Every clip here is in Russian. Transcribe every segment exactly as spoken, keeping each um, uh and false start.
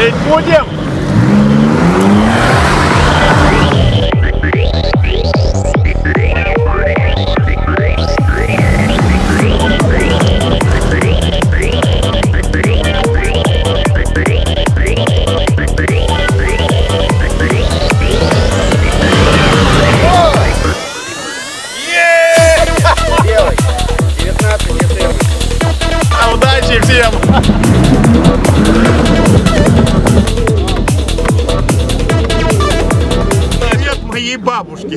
Жить будем! Удачи всем! Привет моей бабушке!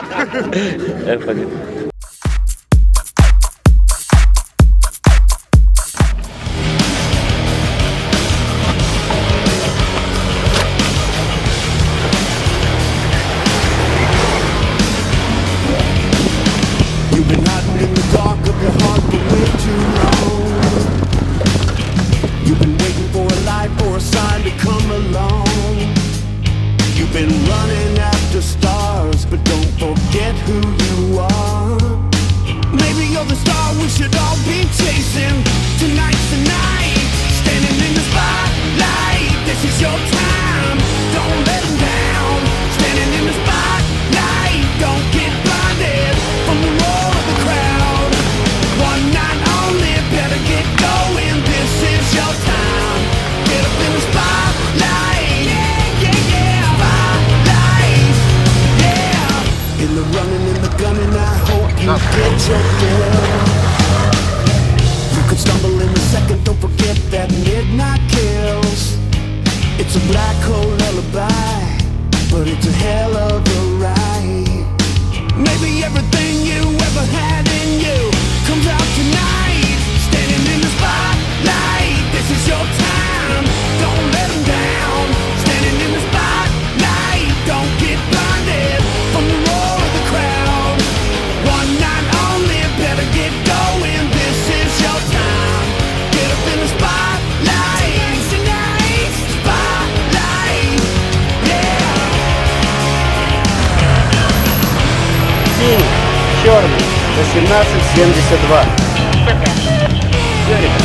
You've been hiding in the dark of your heart for way too long. You've been waiting for a light, for a sign to come along. You've been running after stars, but don't forget who you are. Maybe you're the star we should all be chasing. Tonight's the night, standing in the spotlight. This is your time, don't let them down. Standing in the spotlight, don't get blinded from the roar of the crowd. One night only, better get going. This is your time. Get up in the spotlight. Yeah, yeah, yeah. Spotlight. Yeah. In the running, in the gunning, I hope you get your fill. You could stumble in a second, don't forget that midnight kills. It's a black hole lullaby, but it's a hell of a ride. Maybe everything you ever had in you comes out tonight. Standing in the spotlight, this is your time. Don't let them down. Standing in the spotlight, don't get blinded from the roar of the crowd. One night only, better get going. This is your time. Get up in the spotlight. Tonight, spotlight, yeah. Синий, черный, восемнадцать семьдесят два. Все, ребята.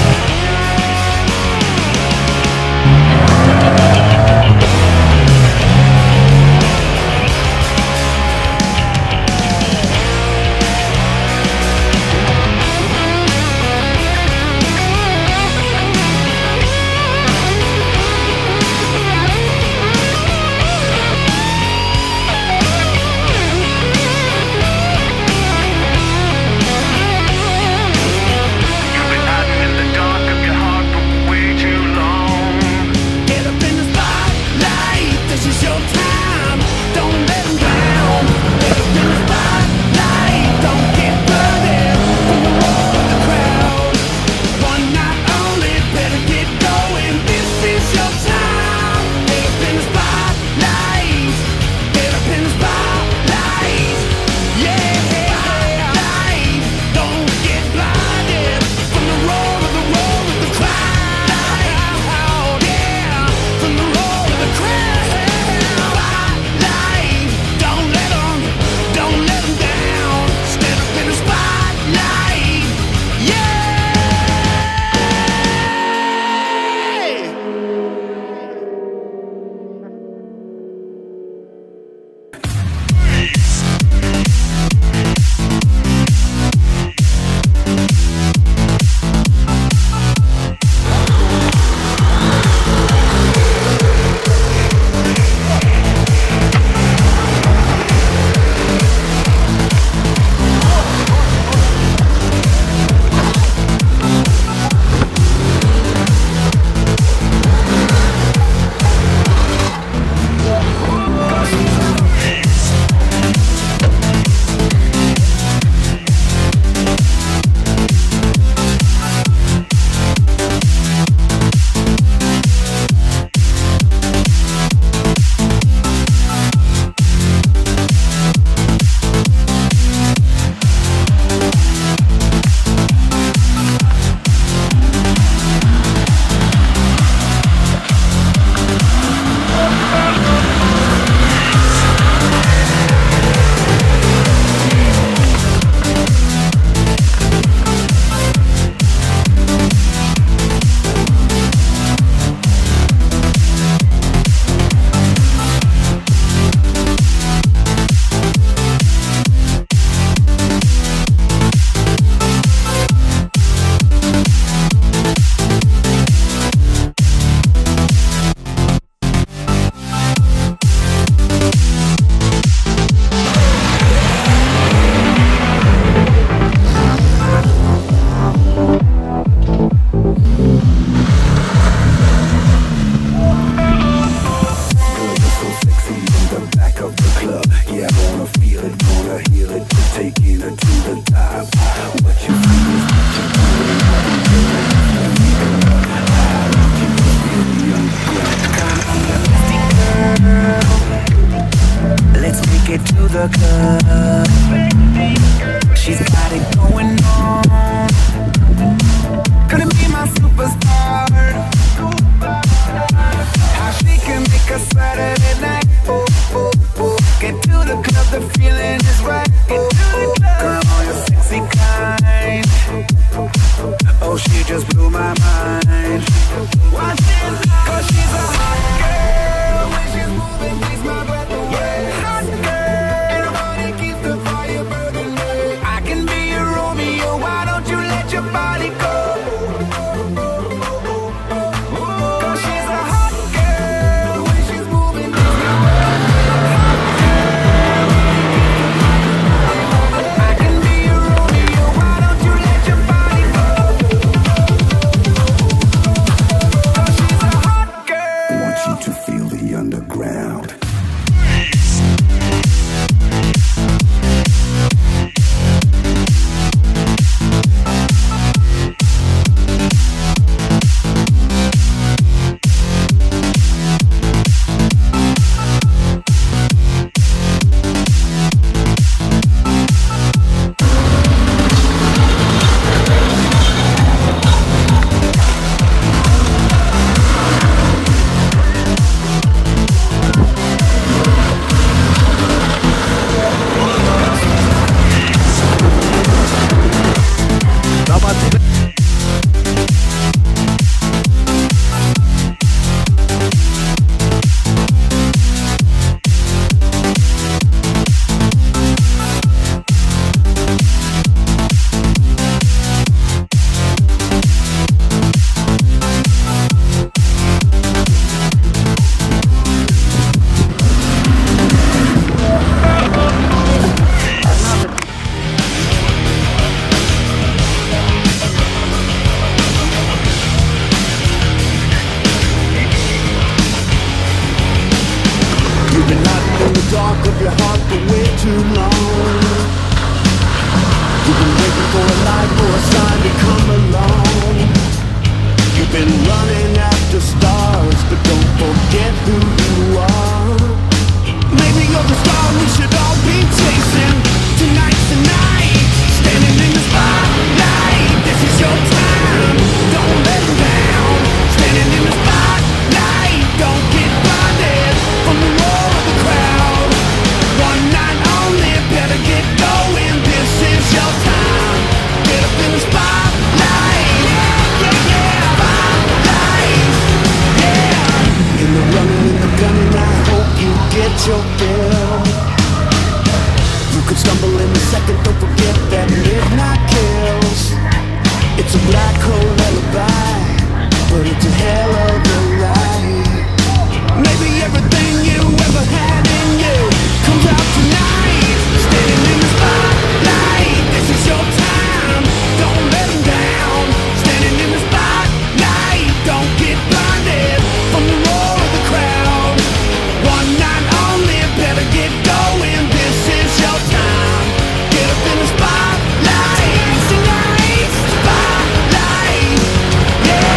You've been hiding in the dark of your heart for way too long. You've been waiting for a light, for a sign to come along. You've been running after stars, but don't forget who you are. Maybe you're the star we should all be chasing. Tonight's the night, standing in the spotlight. This is your time, don't let it down. Standing in the spotlight, don't get blinded from the roar of the crowd. One night only, better get going. This is your time, get up in the spotlight. Yeah, yeah, yeah, spotlight. Yeah. In the running, in the gunning, I hope you get your fill. You could stumble in a second, don't forget that midnight kills. It's a black hole lullaby, but it's a hell of a ride. Maybe everything you ever had in you comes out tonight. Standing in the spotlight, this is your time, don't let them down. Standing in the spotlight, don't get blinded from the roar of the crowd. One night only, better get going. This is your time, get up in the spotlight. Tonight, spotlight, yeah.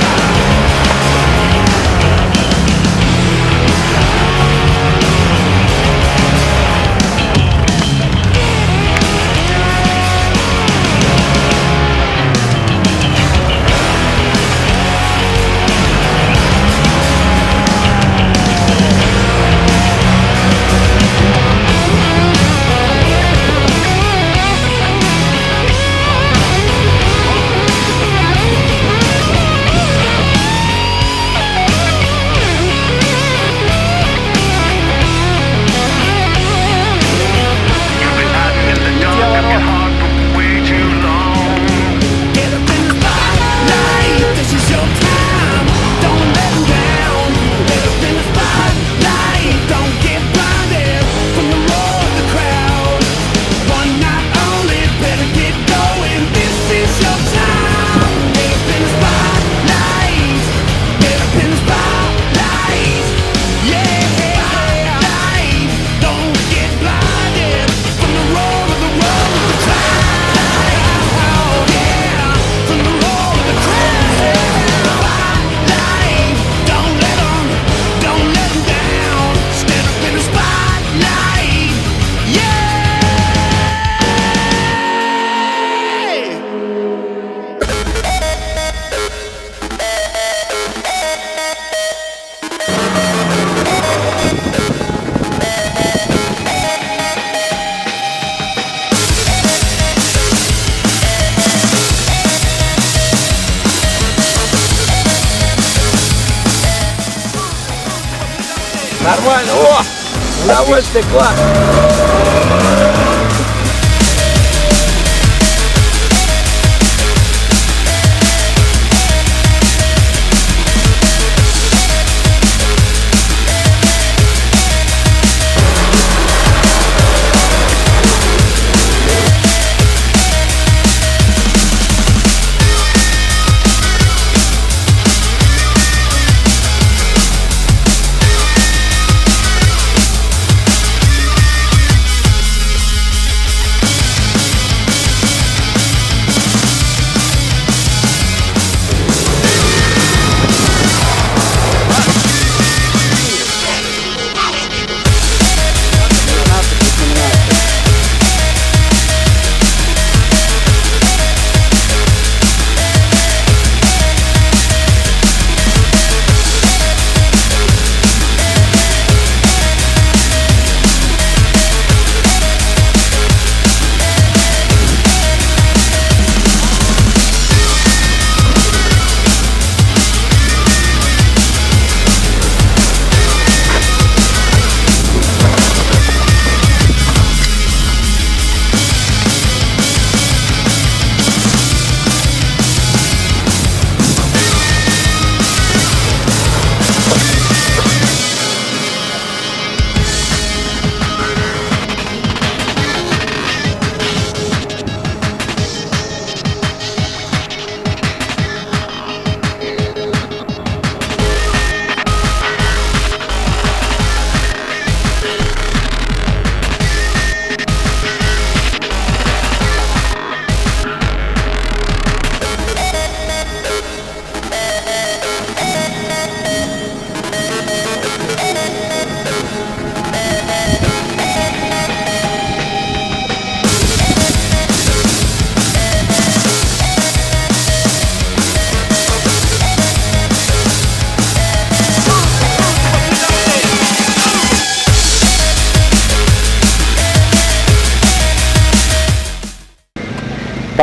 Get up in the spotlight, this is your time, don't let them down. Get up in the spotlight, don't get blinded from the roar of the crowd. One night only, better get going. This is your time, get up in the spotlight. Get up in the spotlight, yeah. Spotlight, don't get blinded from the roar of the roar of the crowd. Yeah, from the roar of the crowd. Spotlight, don't let 'em, don't let 'em down. Stand up in the spotlight, yeah. Нормально, о! Удовольствие, класс!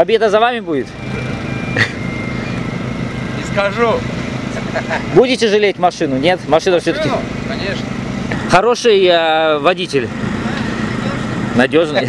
Победа за вами будет? Не скажу. Будете жалеть машину? Нет? Машина все-таки... Конечно. Хороший э, водитель. Надежный.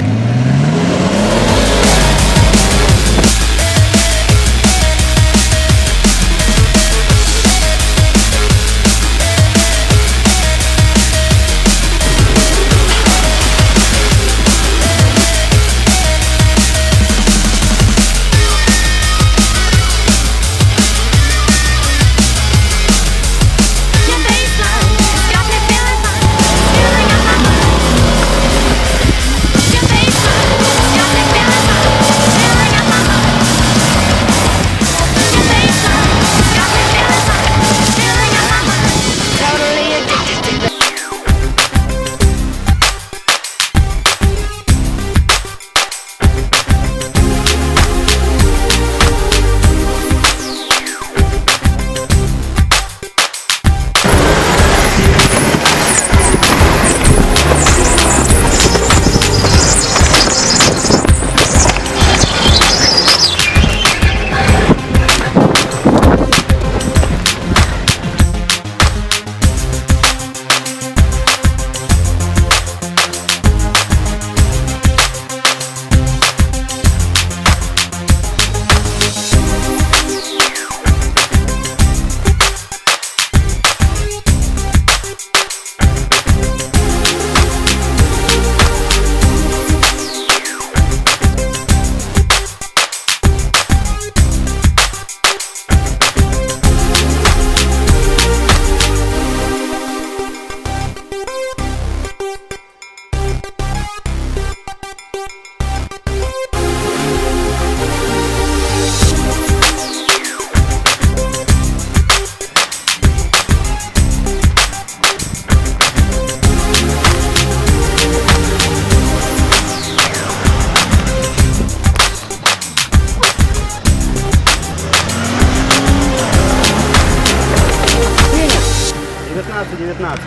девятнадцать девятнадцать.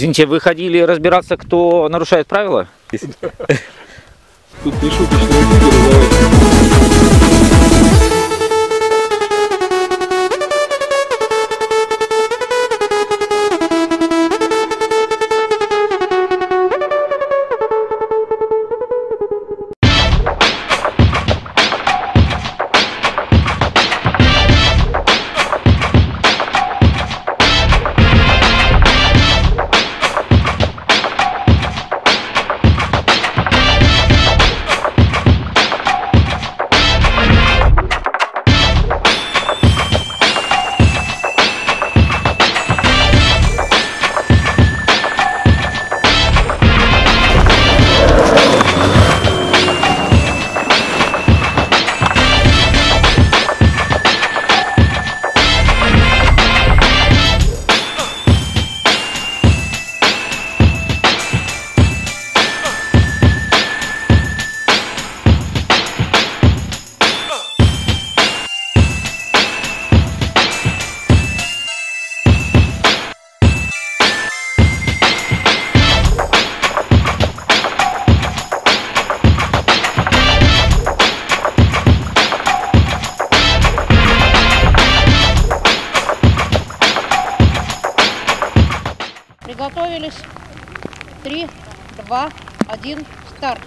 Извините, вы ходили разбираться, кто нарушает правила? Тут не шуточные люди. Приготовились. Три, два, один, старт.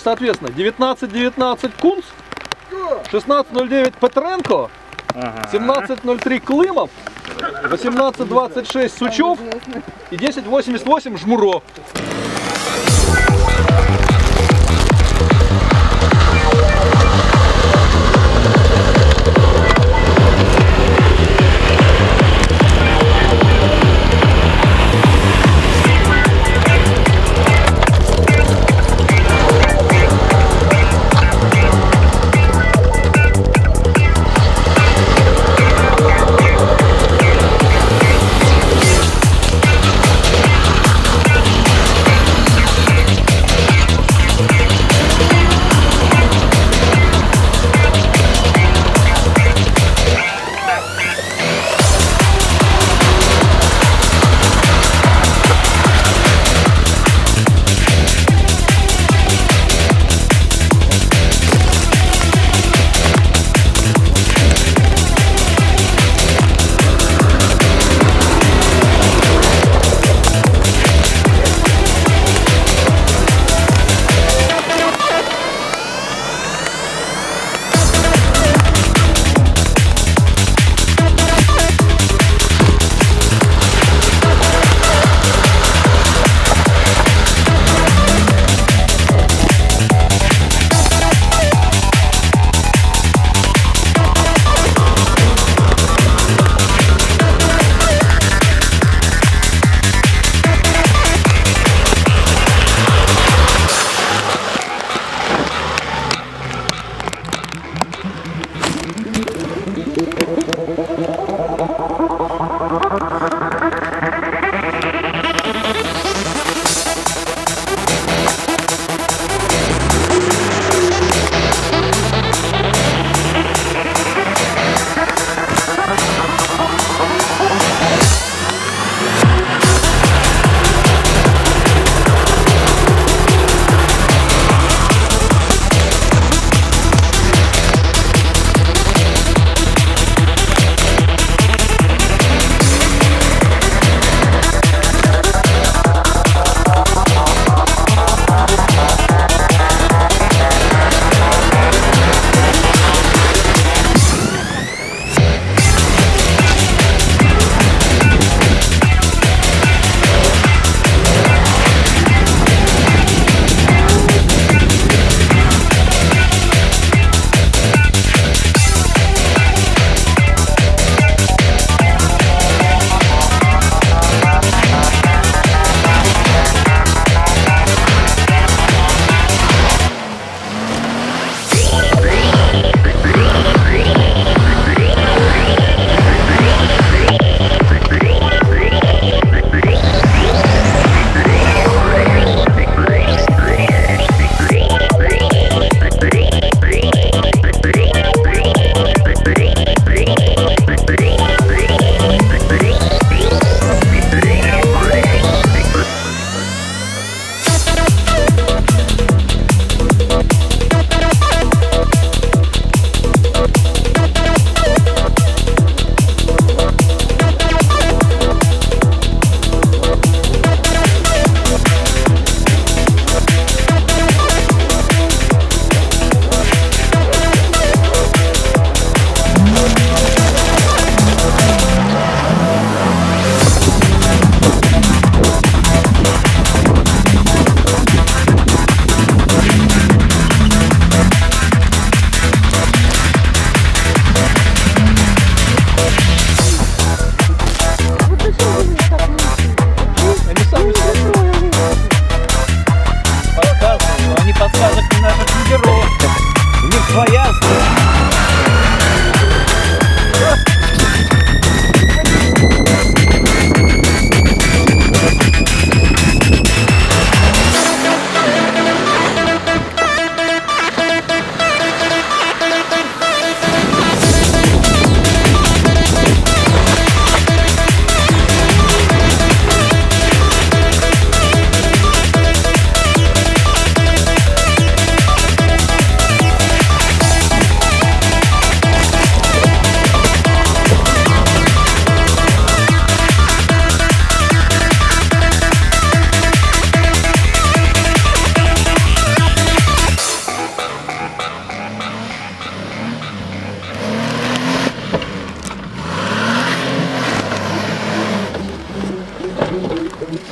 соответственно, девятнадцать девятнадцать Кунц, шестнадцать ноль девять Петренко, семнадцать ноль три Клымов, восемнадцать двадцать шесть Сучев и десять восемьдесят восемь Жмуро.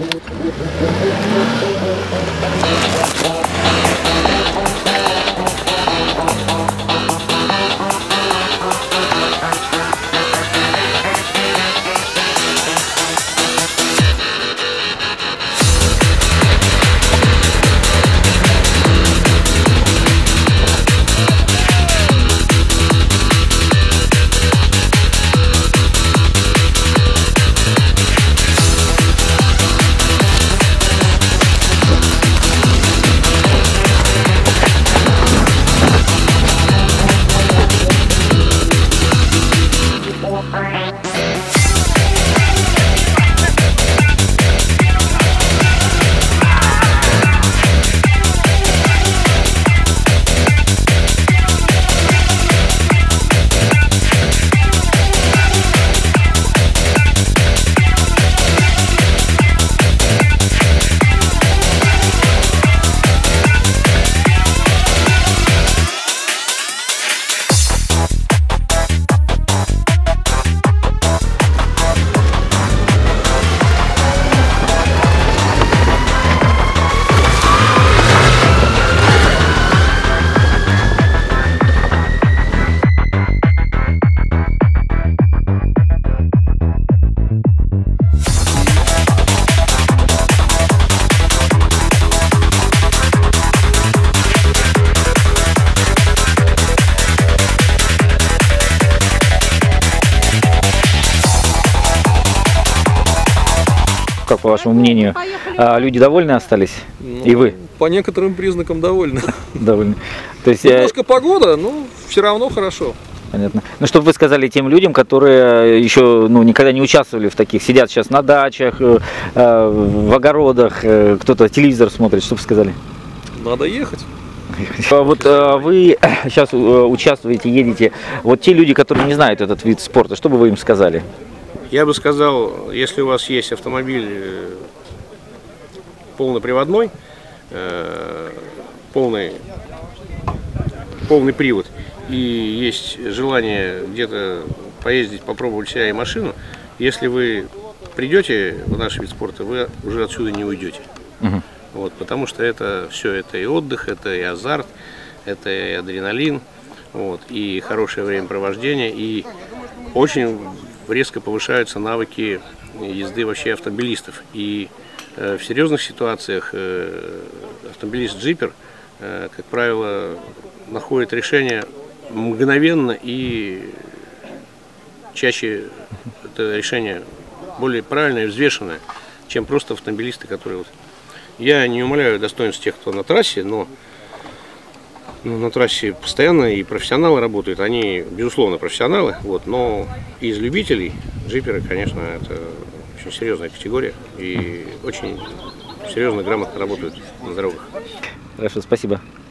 Как по вашему мнению, люди довольны остались? Ну, И вы? По некоторым признакам довольны. Довольны. То есть, Немножко погода, но все равно хорошо. Понятно. Ну, что бы вы сказали тем людям, которые еще ну, никогда не участвовали в таких, сидят сейчас на дачах, э, в огородах, э, кто-то телевизор смотрит, что бы сказали? Надо ехать. Вот э, вы сейчас э, участвуете, едете, вот те люди, которые не знают этот вид спорта, что бы вы им сказали? Я бы сказал, если у вас есть автомобиль полноприводной, полный, полный привод, и есть желание где-то поездить, попробовать себя и машину, если вы придете в наш вид спорта, вы уже отсюда не уйдете. Угу. Вот, потому что это все, это и отдых, это и азарт, это и адреналин, вот, и хорошее времяпровождение, и очень резко повышаются навыки езды вообще автомобилистов. И э, в серьезных ситуациях э, автомобилист-джипер, э, как правило, находит решение мгновенно, и чаще это решение более правильное и взвешенное, чем просто автомобилисты, которые... Вот... Я не умаляю достоинств тех, кто на трассе, но Ну, на трассе постоянно и профессионалы работают, они, безусловно, профессионалы, вот, но из любителей джиперы, конечно, это очень серьезная категория и очень серьезно, грамотно работают на дорогах. Хорошо, спасибо.